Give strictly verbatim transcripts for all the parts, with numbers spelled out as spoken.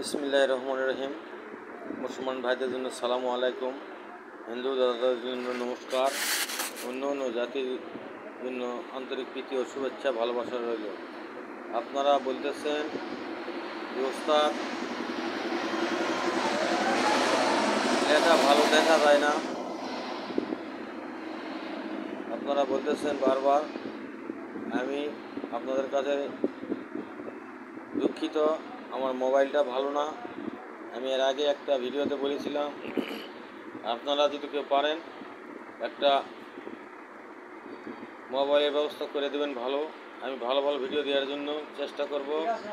বিসমিল্লাহির রহমানির রহিম। মুসলমান ভাইদের জন্য সালামু আলাইকুম, হিন্দু দাদাদের জন্য নমস্কার, অন্য অন্য জাতির জন্য আন্তরিক প্রীতি ও শুভেচ্ছা ভালোবাসা রইল। আপনারা বলতেছেন যে ওস্তাদ এটা ভালো দেখা যায় না, আপনারা বলতেছেন বারবার। আমি আপনাদের কাছে দুঃখিত, আমার মোবাইলটা ভালো না। আমি এর আগে একটা ভিডিওতে বলেছিলাম, আপনারা যদি কেউ পারেন একটা মোবাইলের ব্যবস্থা করে দেবেন ভালো। আমি ভালো ভালো ভিডিও দেওয়ার জন্য চেষ্টা করব।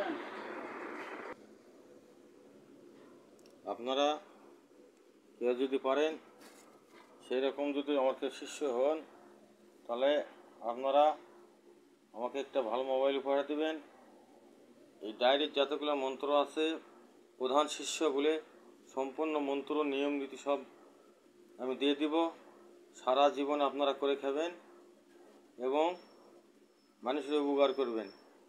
আপনারা কেউ যদি পারেন সেই রকম যদি আমাকে শিষ্য হন, তাহলে আপনারা আমাকে একটা ভালো মোবাইল উপহার দেবেন। এই ডায়েরির যতগুলো মন্ত্র আছে, প্রধান শিষ্য বলে সম্পূর্ণ মন্ত্র নিয়ম নীতি সব আমি দিয়ে দিব। সারা জীবন আপনারা করে খাবেন এবং মানুষের উপকার করবেন।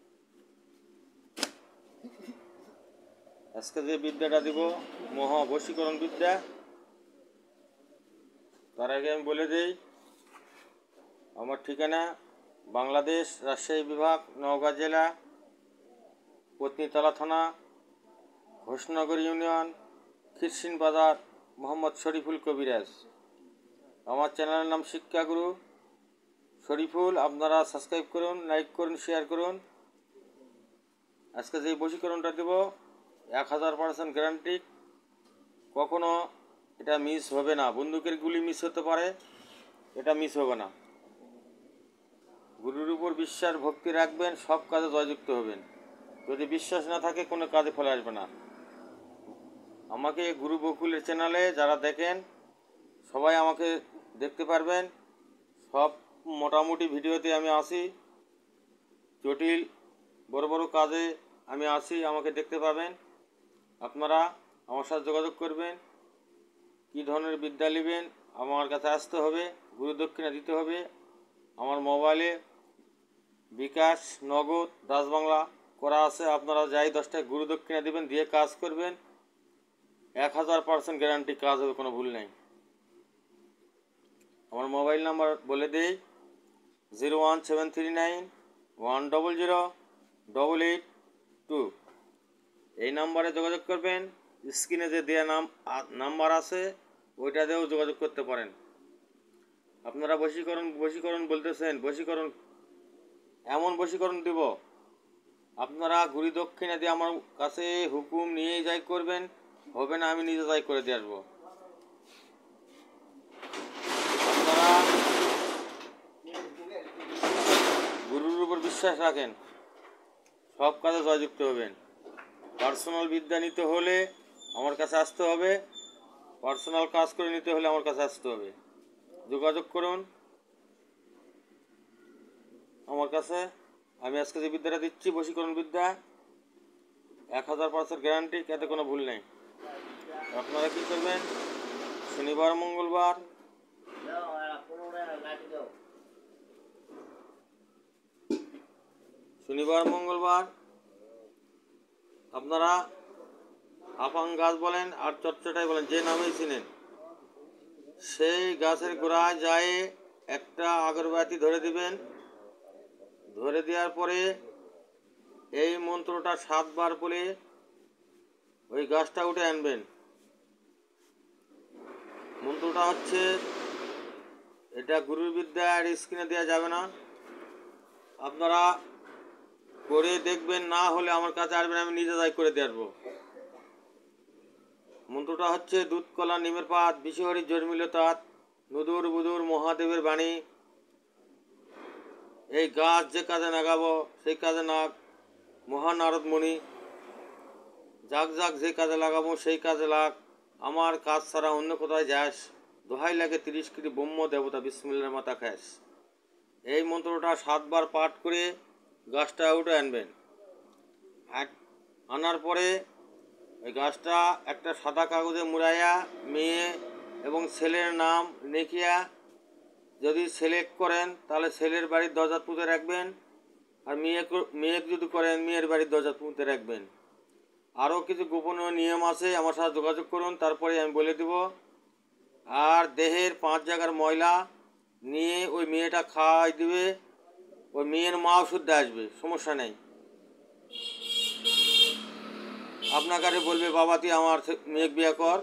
আজকে যে বিদ্যাটা দিব মহা বশীকরণ বিদ্যা। তার আগে আমি বলে দিই, আমার ঠিকানা বাংলাদেশ, রাজশাহী বিভাগ, নওগাঁ জেলা, পত্নীতলা থানা, ঘোষনগর ইউনিয়ন, খিরসিন বাজার, মোহাম্মদ শরীফুল কবিরাজ। আমার চ্যানেলের নাম শিক্ষাগুরু শরীফুল। আপনারা সাবস্ক্রাইব করুন, লাইক করুন, শেয়ার করুন। আজকে যে বশীকরণটা দেব এক হাজার পার্সেন্ট গ্যারান্টি, কখনো এটা মিস হবে না। বন্দুকের গুলি মিস হতে পারে, এটা মিস হবে না। গুরুর উপর বিশ্বাস ভক্তি রাখবেন, সব কাজে জয়যুক্ত হবেন। যদি বিশ্বাস না থাকে কোনো কাজে ফলে আসবে না। আমাকে গুরু বকুলের চ্যানেলে যারা দেখেন সবাই আমাকে দেখতে পারবেন। সব মোটামুটি ভিডিওতে আমি আসি, জটিল বড় বড় কাজে আমি আসি, আমাকে দেখতে পাবেন। আপনারা আমার সাথে যোগাযোগ করবেন। কী ধরনের বিদ্যা নেবেন আমার কাছে আসতে হবে, গুরু দক্ষিণা দিতে হবে। আমার মোবাইলে বিকাশ, নগদ, দাস বাংলা করা আছে। আপনারা যাই দশটায় গুরু দক্ষিণা দেবেন, দিয়ে কাজ করবেন, এক হাজার পার্সেন্ট গ্যারান্টি কাজ হবে, কোনো ভুল নেই। আমার মোবাইল নাম্বার বলে দিই, zero one seven three nine one double zero double eight two. এই নাম্বারে যোগাযোগ করবেন। স্ক্রিনে যে দেওয়া নাম নাম্বার আছে ওইটা দিয়েও যোগাযোগ করতে পারেন। আপনারা বশীকরণ বশীকরণ বলতেছেন, বশীকরণ এমন বশীকরণ দেব, আপনারা গুরু দক্ষিণা দিয়ে আমার কাছে হুকুম নিয়ে যাই করবেন, হবে না আমি নিজে যাই করে দিয়ে আসবো। আপনারা গুরুর উপর বিশ্বাস রাখেন, সব কাজে জয়যুক্ত হবেন। পার্সোনাল বিদ্যা নিতে হলে আমার কাছে আসতে হবে, পার্সোনাল কাজ করে নিতে হলে আমার কাছে আসতে হবে। যোগাযোগ করুন আমার কাছে। আমি আজকে যে বিদ্যাটা দিচ্ছি বশীকরণ বিদ্যা, এক হাজার পার্সেন্ট গ্যারান্টি, এতে কোনো ভুল নেই। আপনারা কী করবেন, শনিবার মঙ্গলবার শনিবার মঙ্গলবার আপনারা আপাং গাছ বলেন আর চটচটাই বলেন, যে নামেই চিনেন, সেই গাছের গোড়ায় যায় একটা আগরবাতি ধরে দিবেন। ধরে দেওয়ার পরে এই মন্ত্রটা সাতবার বলে ওই গাছটা উঠে আনবেন। মন্ত্রটা হচ্ছে, এটা গুরুর বিদ্যা, আর স্ক্রিনে দেওয়া যাবে না। আপনারা করে দেখবেন, না হলে আমার কাছে আসবেন, আমি নিজে যাই করে দিয়ে আসবো। মন্ত্রটা হচ্ছে, দুধ কলা নিমের পাত বিষহরি জন্মিল তাঁত, নুদুর বুদুর মহাদেবের বাণী। এই গাছ যে কাজে লাগাবো সেই কাজে নাগ, মহানারদ মুনি। যাক যাক যে কাজে লাগাবো সেই কাজে লাগ, আমার কাজ ছাড়া অন্য কোথায় যাস, দোহাই লাগে তিরিশ কোটি ব্রহ্ম দেবতা, বিসমিল্লার মাথা খাস। এই মন্ত্রটা সাতবার পাঠ করে গাছটা উঠে আনবেন। আনার পরে ওই গাছটা একটা সাদা কাগজে মুড়াইয়া মেয়ে এবং ছেলের নাম লিখিয়া, যদি ছেলে করেন তাহলে ছেলের বাড়ির দরজা পুঁতে রাখবেন, আর মেয়ে মেয়ে যদি করেন মেয়ের বাড়ির দরজা পুঁতে রাখবেন। আরও কিছু গোপনীয় নিয়ম আছে, আমার সাথে যোগাযোগ করুন, তারপরে আমি বলে দেব। আর দেহের পাঁচ জায়গার ময়লা নিয়ে ওই মেয়েটা খাওয়াই দিবে, ওই মেয়ের মা ওষুধ আসবে, সমস্যা নেই। আপনার কাছে বলবে বাবা তুই আমার মেয়ে বিয়ে কর,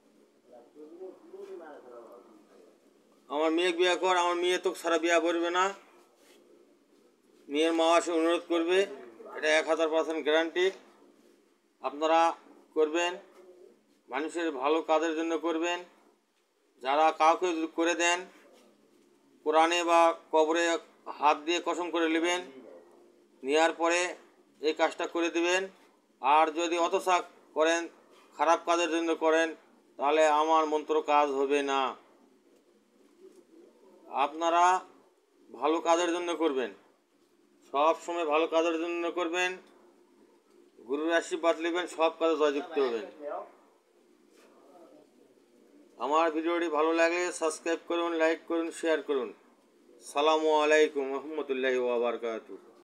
আমার মেয়ে বিয়ে কর, আমার মেয়ে তো সারা বিয়ে করবে না, মেয়ের মা এসে অনুরোধ করবে, এটা এক হাজার পার্সেন্ট গ্যারান্টি। আপনারা করবেন, মানুষের ভালো কাজের জন্য করবেন। যারা কাউকে করে দেন, কোরআনে বা কবরে হাত দিয়ে কসম করে নেবেন, নেওয়ার পরে এই কাজটা করে দিবেন। আর যদি অতসা করেন, খারাপ কাজের জন্য করেন, তাহলে আমার মন্ত্র কাজ হবে না। আপনারা ভালো কাজের জন্য করবেন, সব সময় ভালো কাজের জন্য করবেন, গুরুর আশীর্বাদ নেবেন, সব কাজে জয়যুক্ত হবেন। আমার ভিডিওটি ভালো লাগলে সাবস্ক্রাইব করুন, লাইক করুন, শেয়ার করুন। সালামু আলাইকুম রহমতুল্লাহি ওয়া বারাকাতুহু।